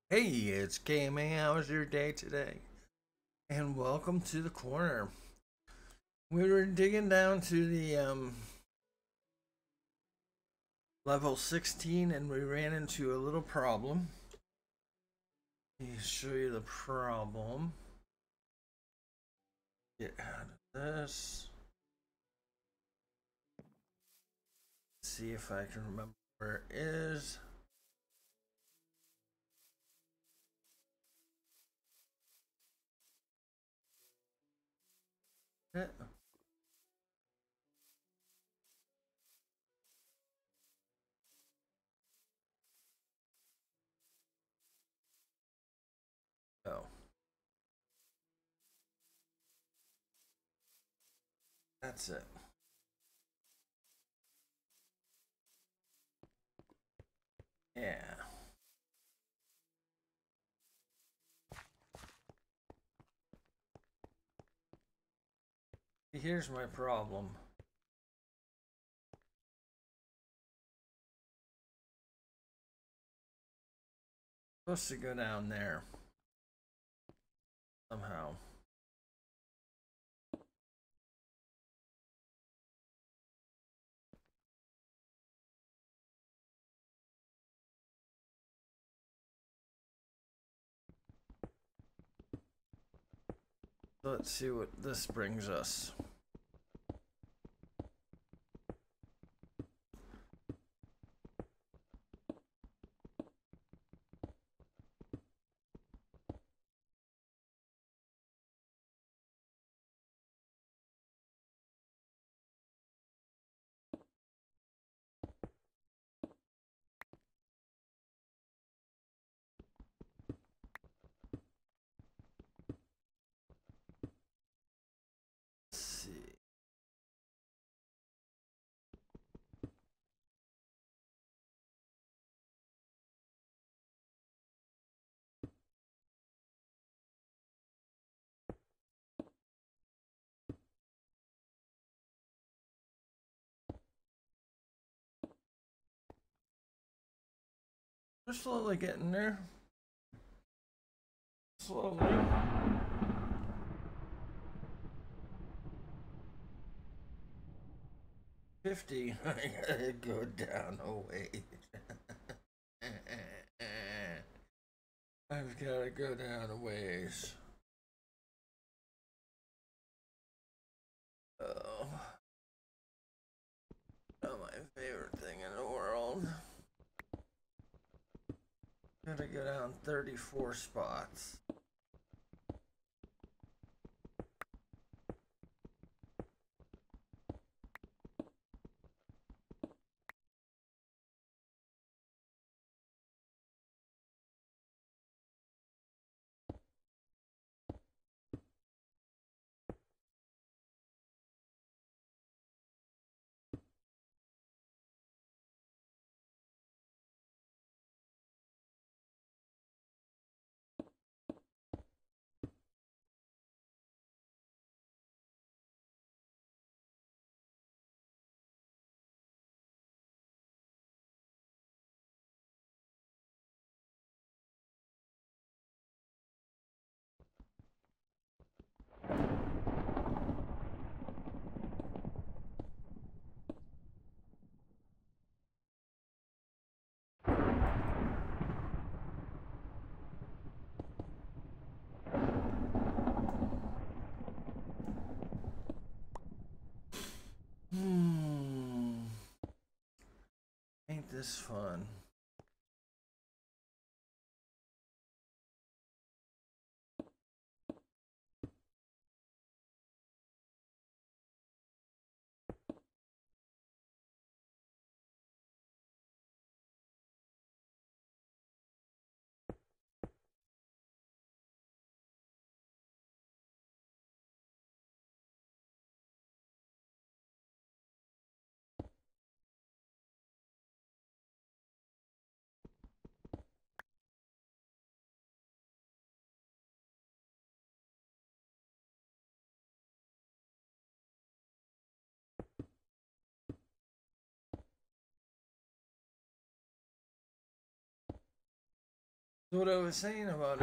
Hey, it's KMA. How was your day today? And welcome to the corner. We were digging down to the level 16 and we ran into a little problem. Let me show you the problem. Get out of this. See if I can remember where it is. Eh, Oh, that's it. Yeah. Here's my problem. I'm supposed to go down there somehow. Let's see what this brings us. Let's see. We're slowly getting there. Slowly. 50. I gotta go down a ways. I've gotta go down a ways. Oh, not my favorite thing in the world. Gotta go down 34 spots. Hmm. Ain't this fun? So what I was saying about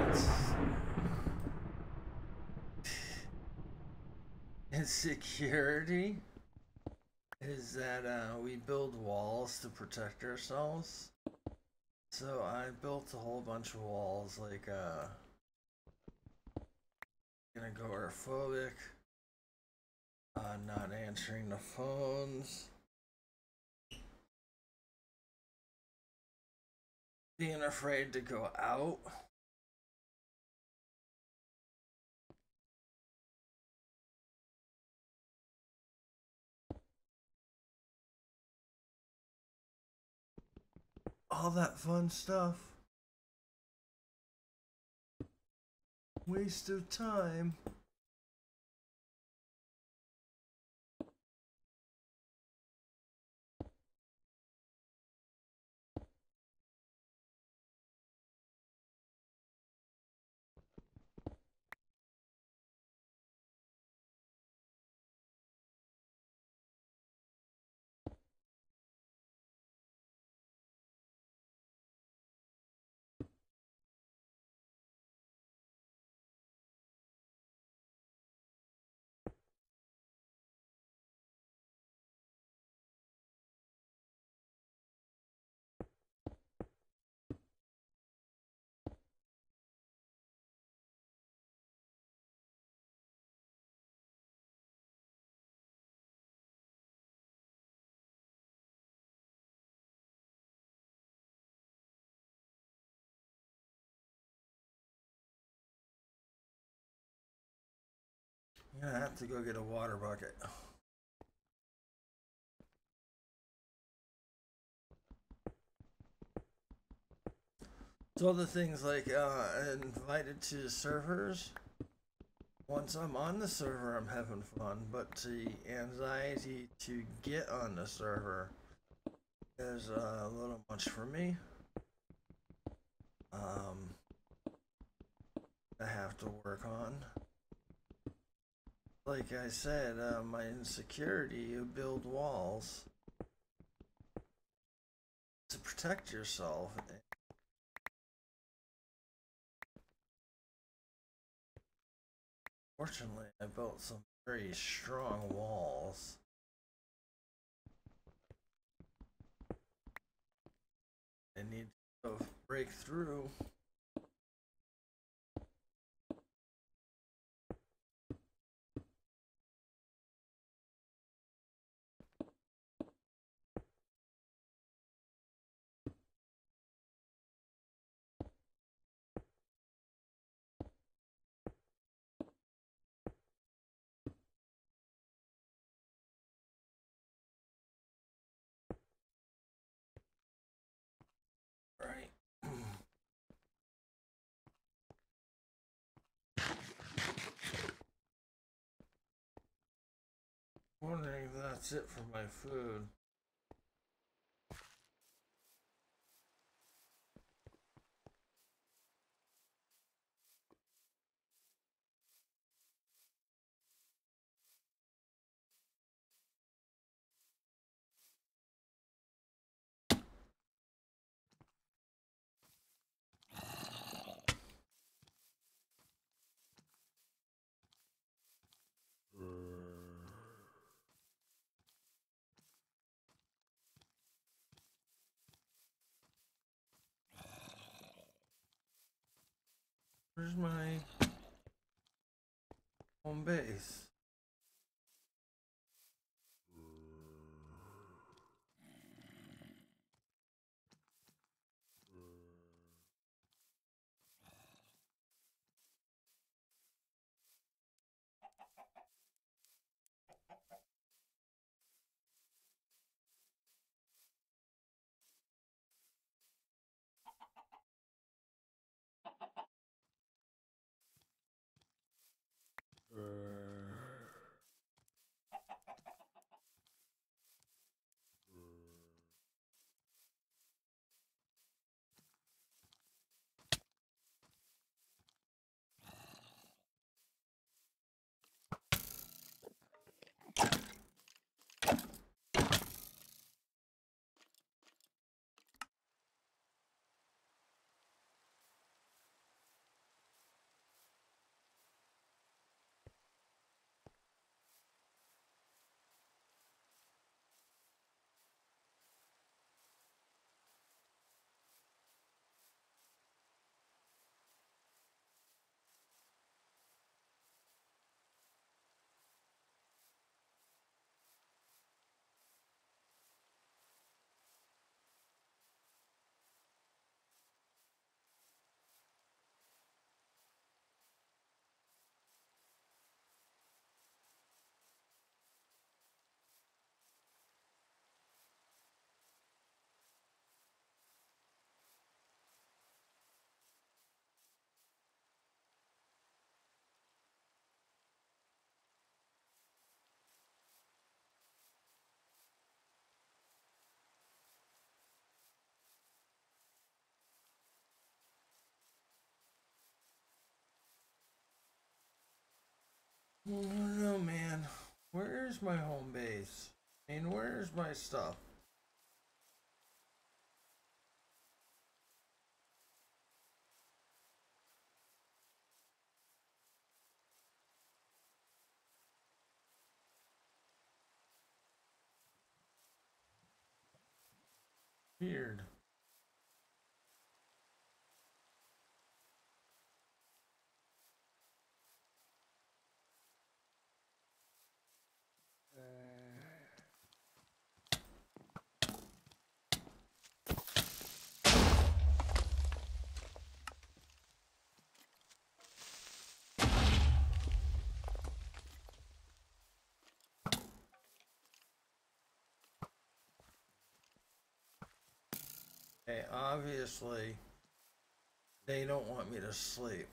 its security is that we build walls to protect ourselves. So I built a whole bunch of walls, like agoraphobic, not answering the phones, being afraid to go out. All that fun stuff. Waste of time. I'm gonna have to go get a water bucket. So other things like invited to servers. Once I'm on the server, I'm having fun, but the anxiety to get on the server is a little much for me. I have to work on. Like I said, my insecurity, you build walls to protect yourself. Fortunately, I built some very strong walls. I need to break through. Right. Wondering if that's it for my food. Where's my home base? I don't know, man. Where's my home base? I mean, where's my stuff? Weird. Okay, obviously, they don't want me to sleep.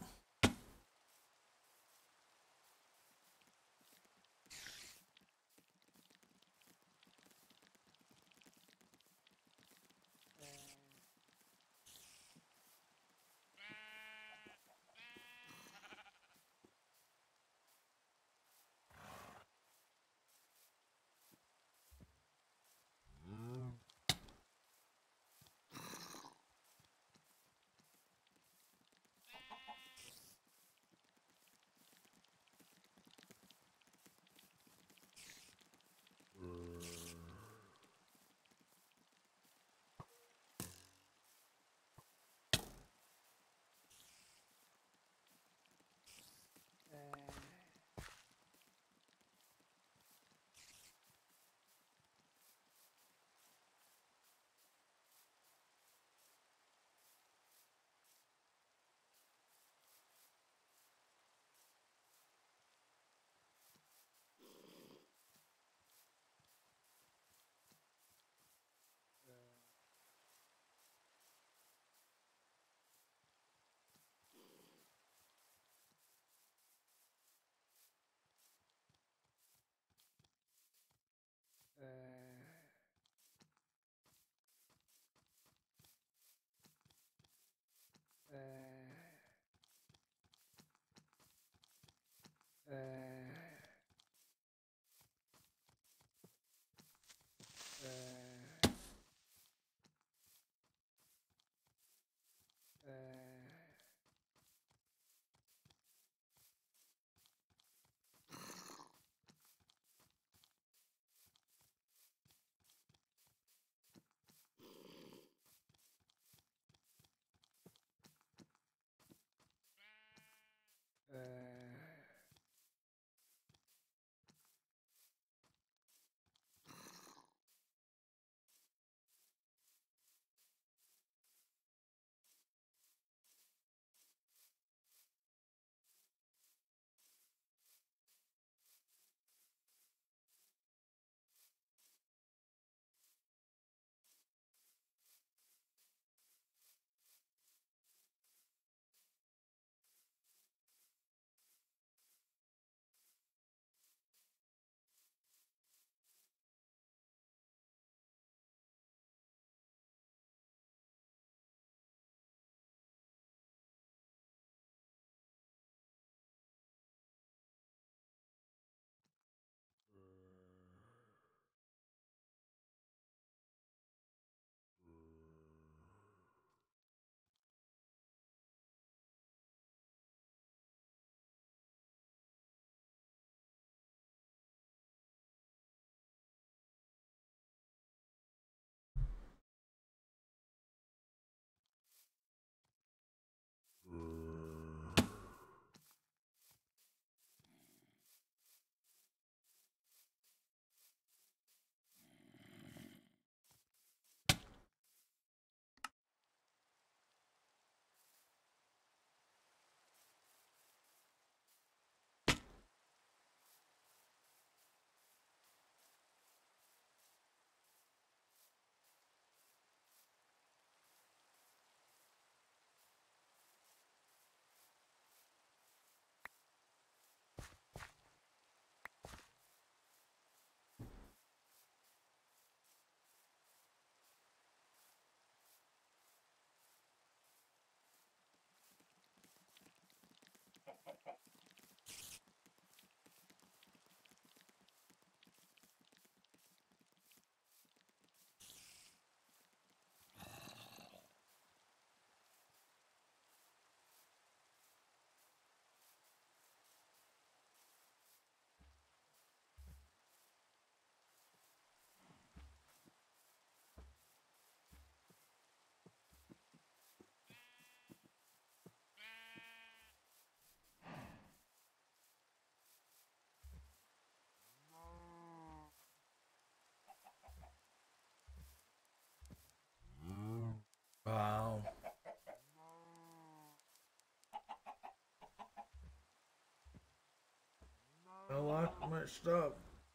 my stuff.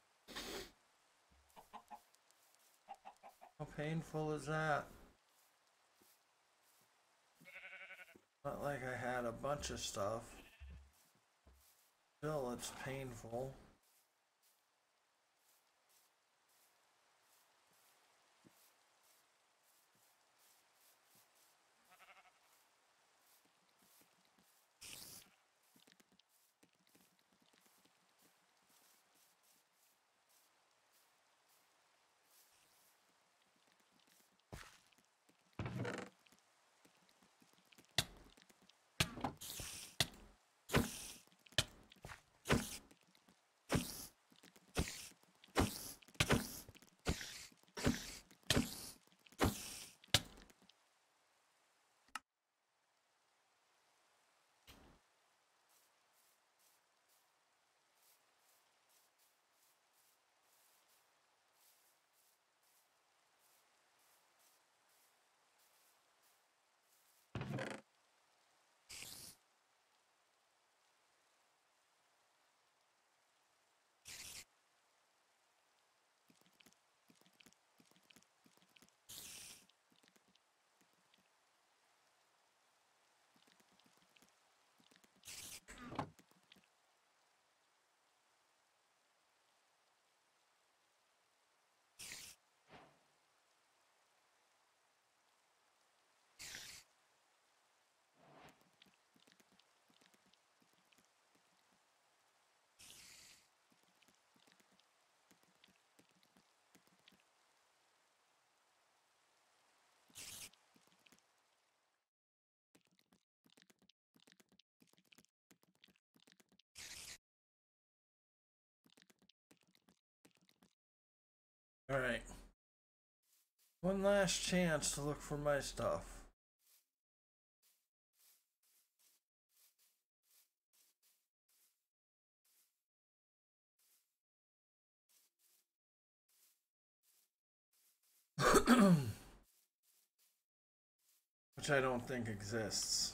How painful is that? Not like I had a bunch of stuff. Still, it's painful. Alright. One last chance to look for my stuff. Which I don't think exists.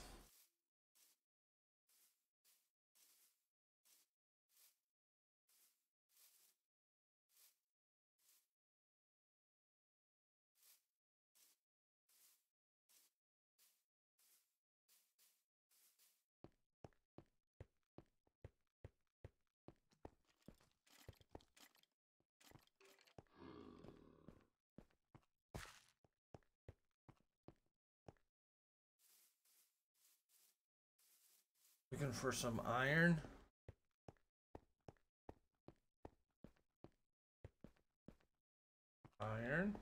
Looking for some iron. Iron.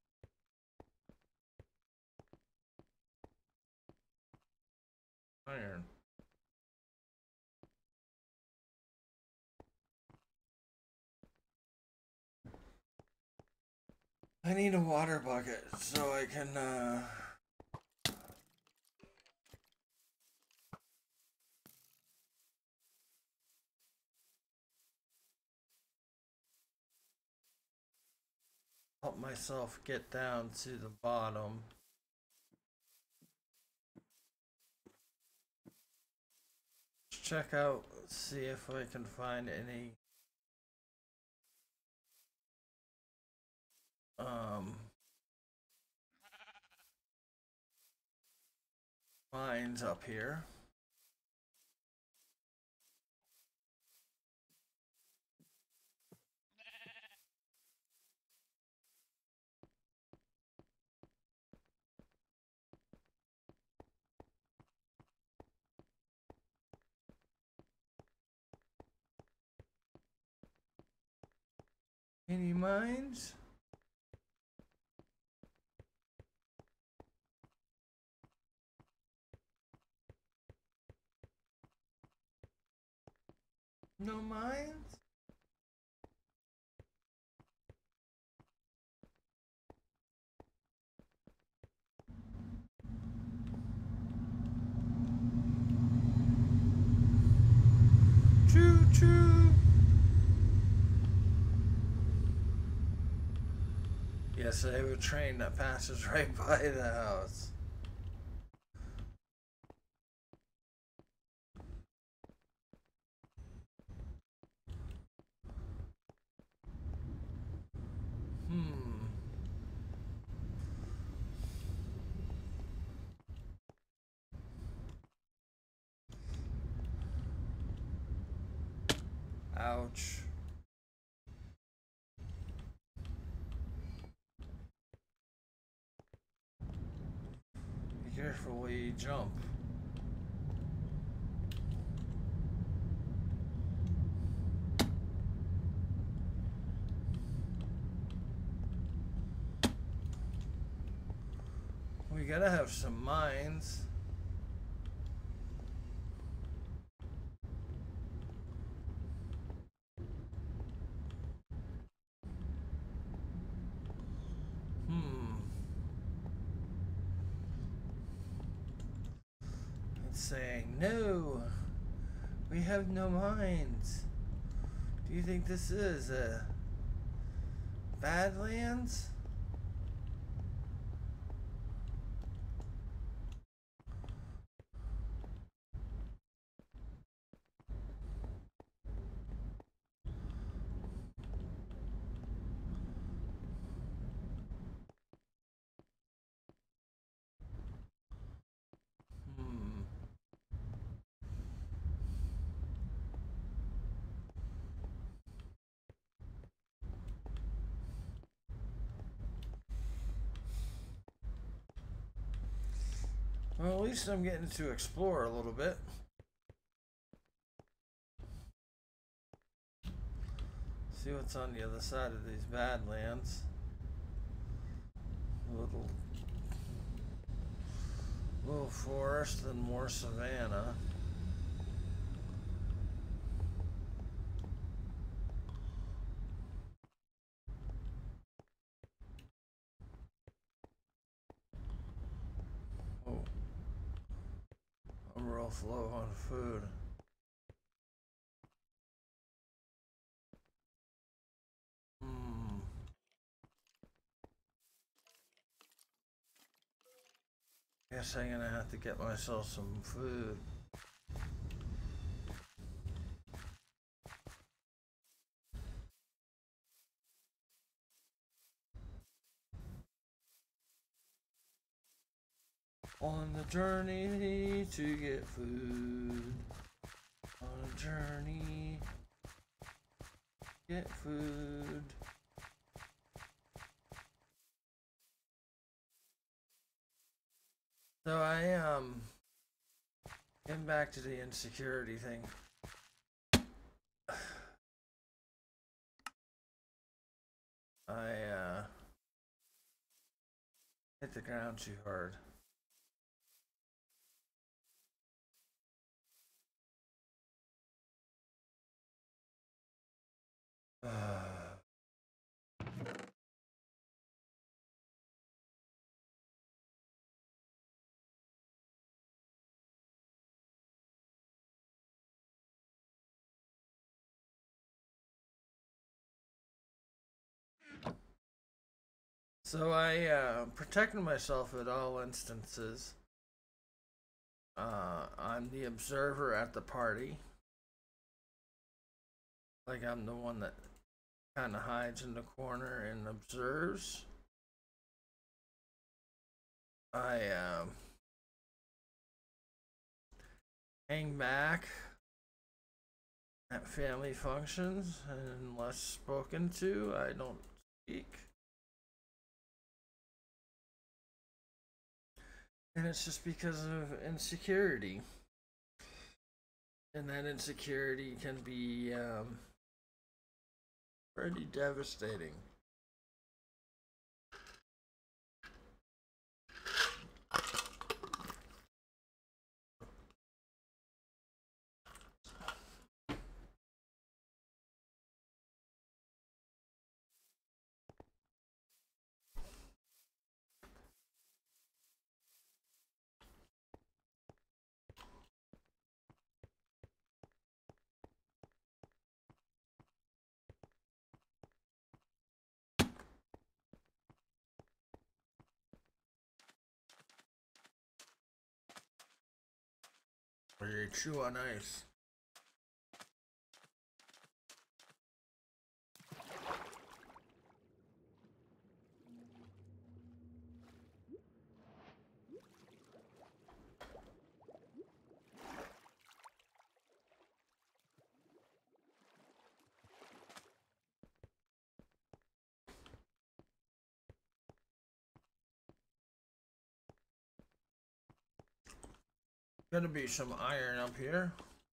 Iron. I need a water bucket so I can help myself get down to the bottom. Check out, see if I can find any mines up here. Any mines? No mines? Choo choo. Yes, I have a train that passes right by the house. Ouch. Be careful where you jump. We gotta have some mines. It's saying, no, we have no mines. Do you think this is Badlands? Well, at least I'm getting to explore a little bit. See what's on the other side of these Badlands. Little forest and more savanna. Oh, I'm real low on food. Guess I'm gonna have to get myself some food. On the journey to get food. On a journey, get food. So I getting back to the insecurity thing. I hit the ground too hard. So I protected myself at all instances. I'm the observer at the party. Like I'm the one that kind of hides in the corner and observes. I hang back at family functions, and unless spoken to, I don't speak. And it's just because of insecurity. And that insecurity can be pretty devastating. Or you chew on ice. Gonna be some iron up here.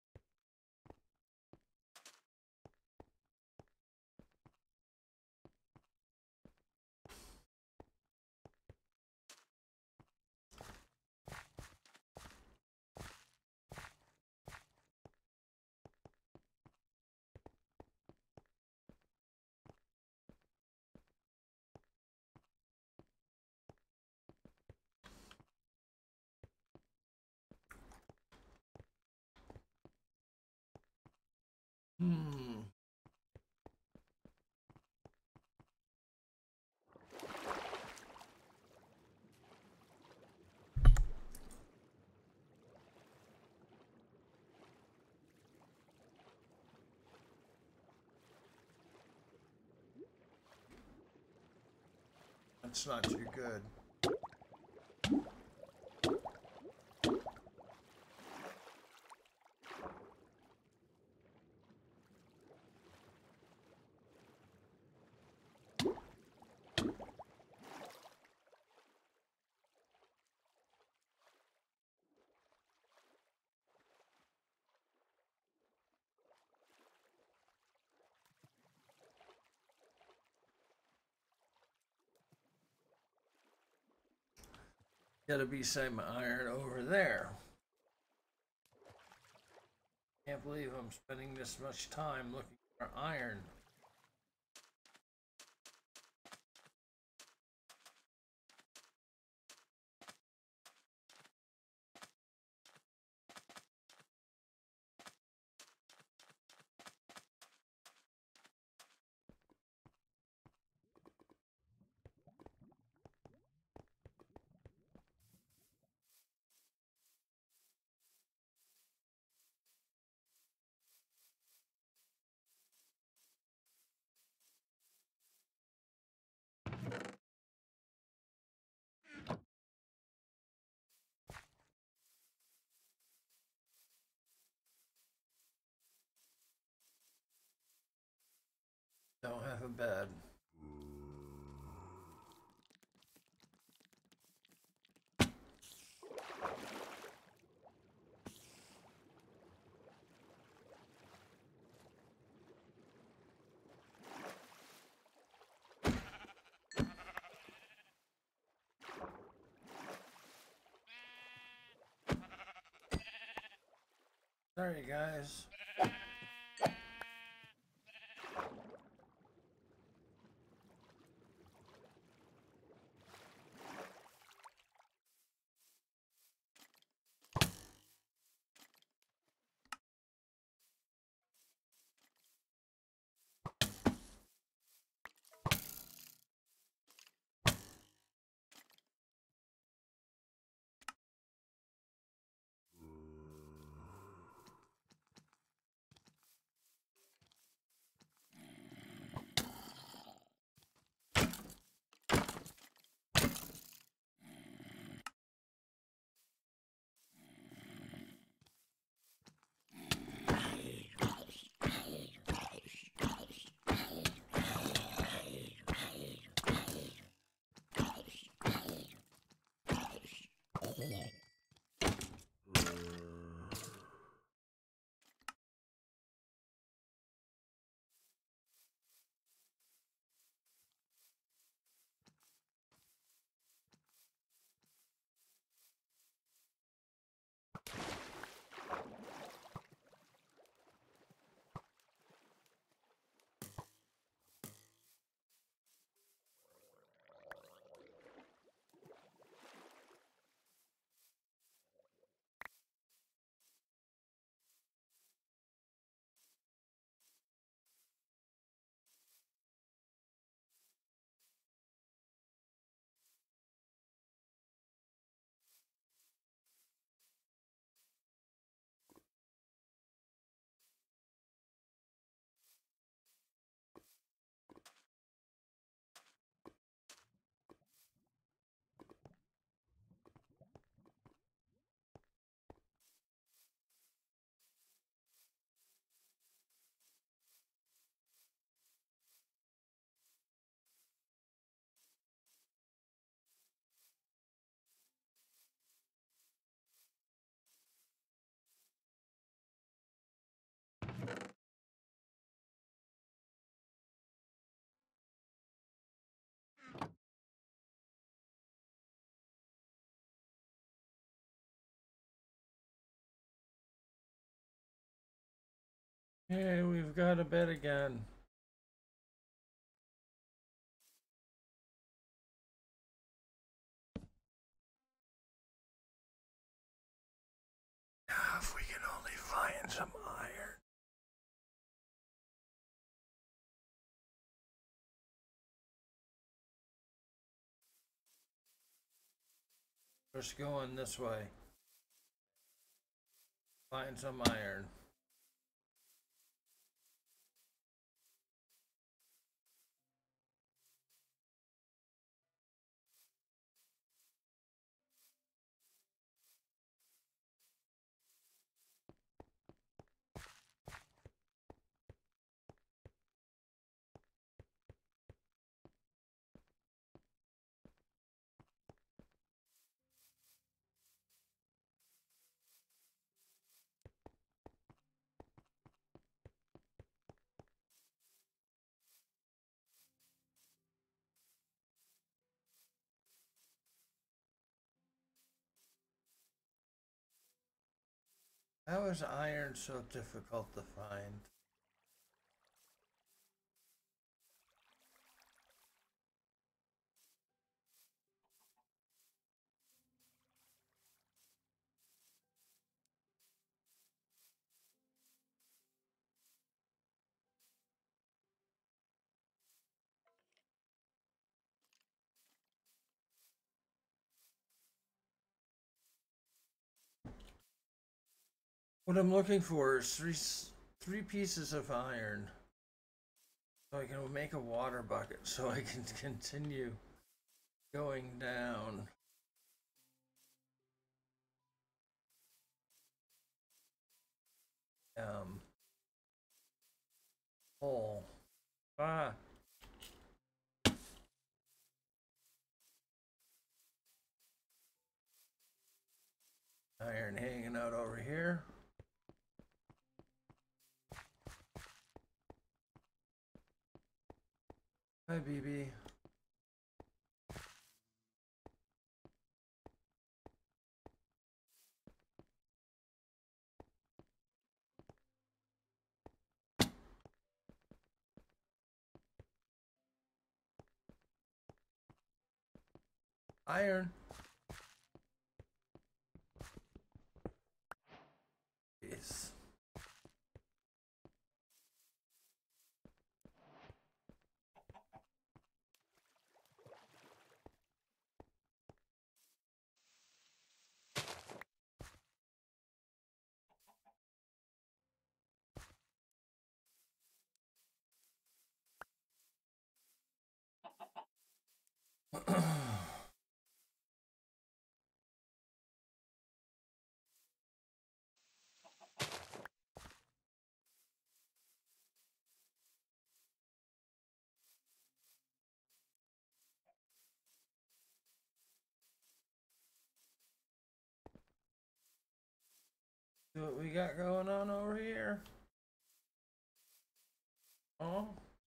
That's not too good. Gotta be some iron over there. Can't believe I'm spending this much time looking for iron. Don't have a bed. Sorry, guys. Hey, we've got a bed again. If we can only find some iron. Just going this way. Find some iron. How is iron so difficult to find? What I'm looking for is three pieces of iron, so I can make a water bucket, so I can continue going down. Hole. Ah. Iron hanging out over here. Hi, BB. Iron. Yes. See what we got going on over here? Oh.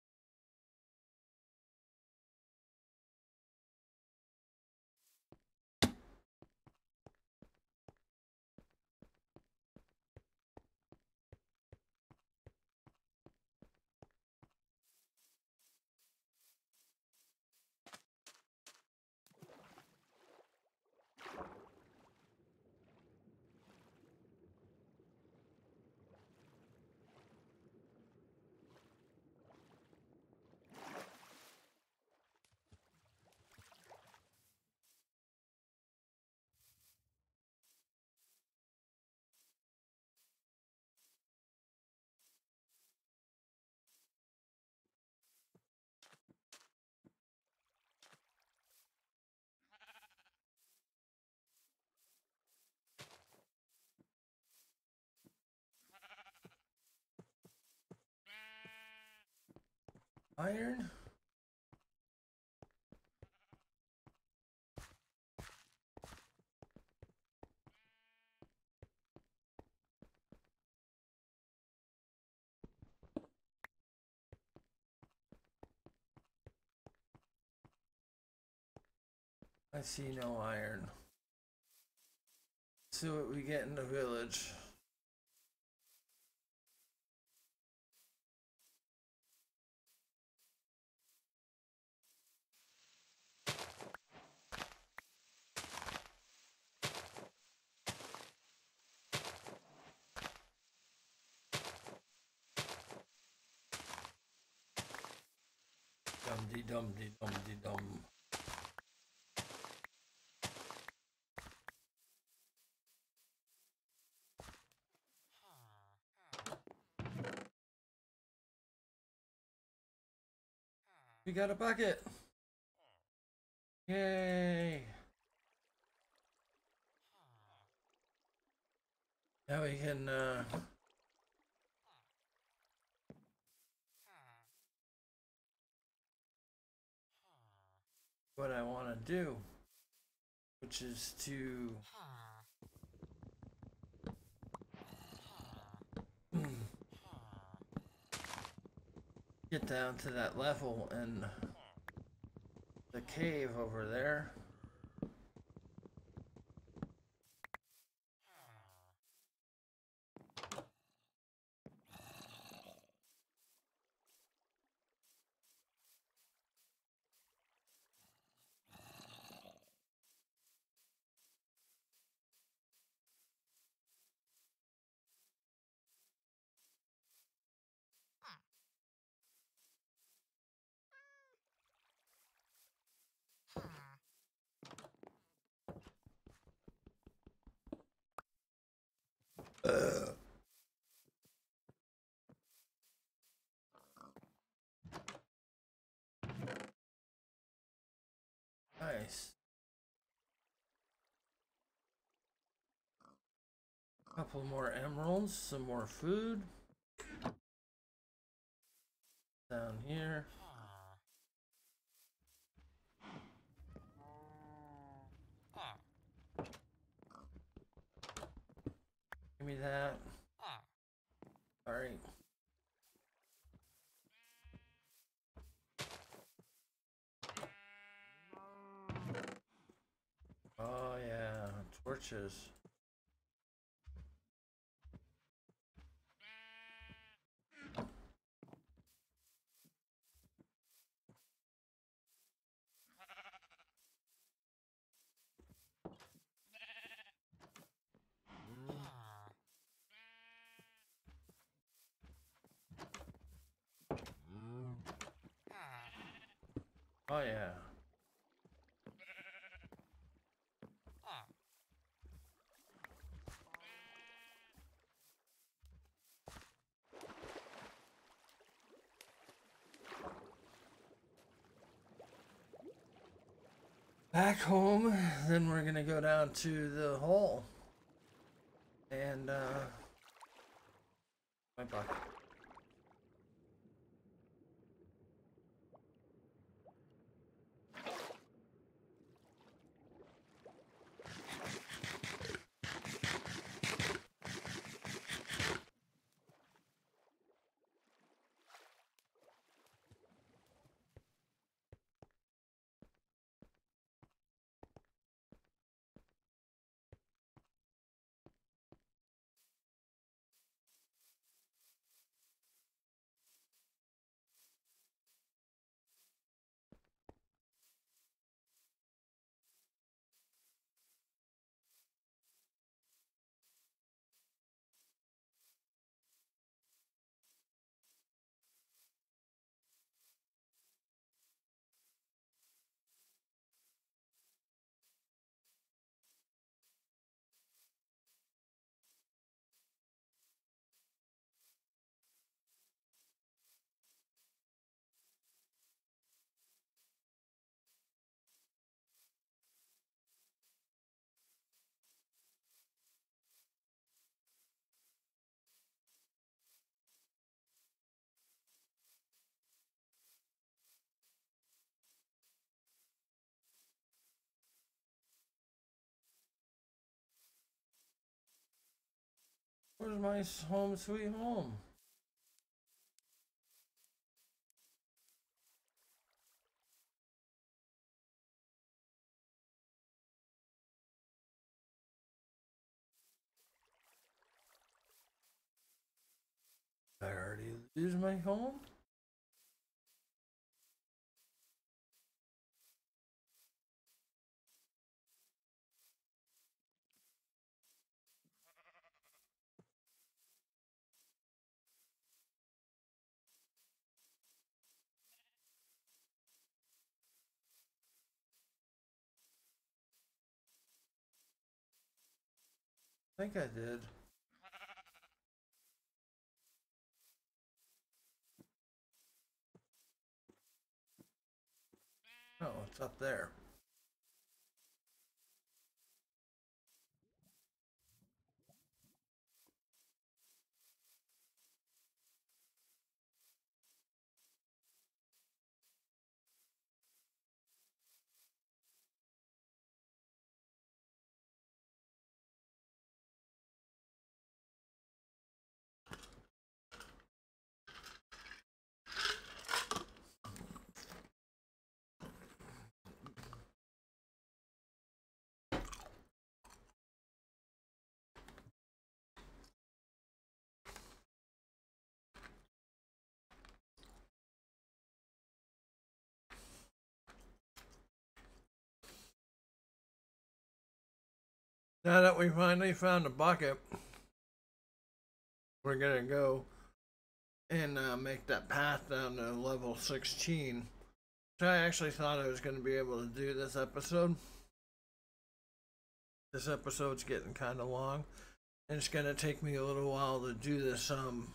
Iron? I see no iron. See what we get in the village. de dum de dum de dum. We got a bucket. Yay. Now we can what I want to do, which is to get down to that level in the cave over there. Nice. Couple more emeralds, some more food. Down here. Give me that. Alright. Oh yeah, torches. Oh yeah. Back home, then we're gonna go down to the hole. And my bucket. Where's my home sweet home? I already lose my home? think I did. Oh, it's up there. Now that we finally found a bucket, we're gonna go and make that path down to level 16. So I actually thought I was gonna be able to do this episode. This episode's getting kind of long, and it's gonna take me a little while to do this.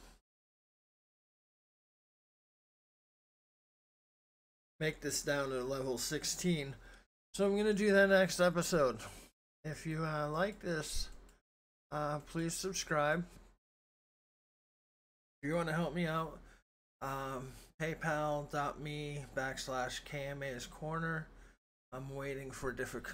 Make this down to level 16. So I'm gonna do that next episode. If you like this, please subscribe. If you want to help me out, paypal.me/KMAs Korner. I'm waiting for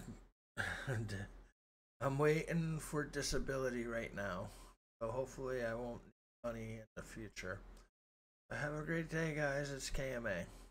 I'm waiting for disability right now. So hopefully I won't need money in the future. Have a great day, guys. It's KMA.